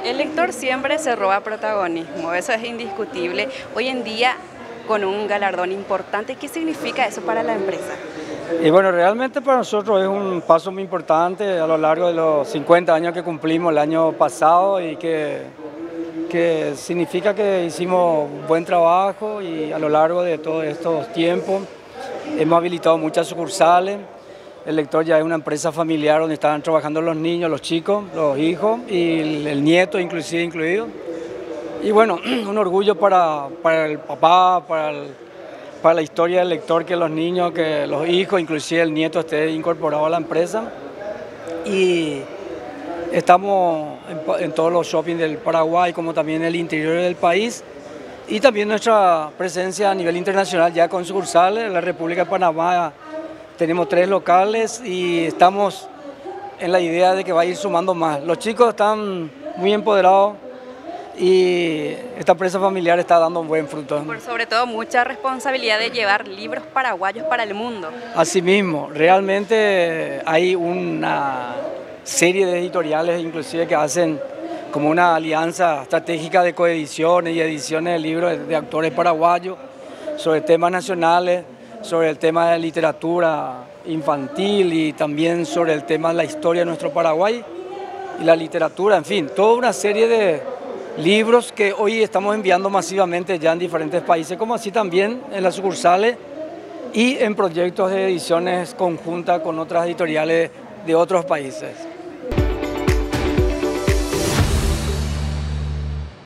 El lector siempre se roba protagonismo, eso es indiscutible. Hoy en día, con un galardón importante, ¿qué significa eso para la empresa? Y bueno, realmente para nosotros es un paso muy importante a lo largo de los 50 años que cumplimos el año pasado y que significa que hicimos buen trabajo y a lo largo de todos estos tiempos hemos habilitado muchas sucursales. El Lector ya es una empresa familiar donde están trabajando los niños, los chicos, los hijos y el nieto inclusive incluido. Y bueno, un orgullo para el papá, para la historia del Lector, que los niños, que los hijos, inclusive el nieto esté incorporado a la empresa. Y estamos en todos los shoppings del Paraguay, como también en el interior del país. Y también nuestra presencia a nivel internacional ya con sucursales. En la República de Panamá tenemos 3 locales y estamos en la idea de que va a ir sumando más. Los chicos están muy empoderados y esta empresa familiar está dando un buen fruto. Por sobre todo, mucha responsabilidad de llevar libros paraguayos para el mundo. Asimismo, realmente hay una serie de editoriales inclusive que hacen como una alianza estratégica de coediciones y ediciones de libros de autores paraguayos sobre temas nacionales, sobre el tema de literatura infantil y también sobre el tema de la historia de nuestro Paraguay y la literatura, en fin, toda una serie de libros que hoy estamos enviando masivamente ya en diferentes países, como así también en las sucursales y en proyectos de ediciones conjuntas con otras editoriales de otros países.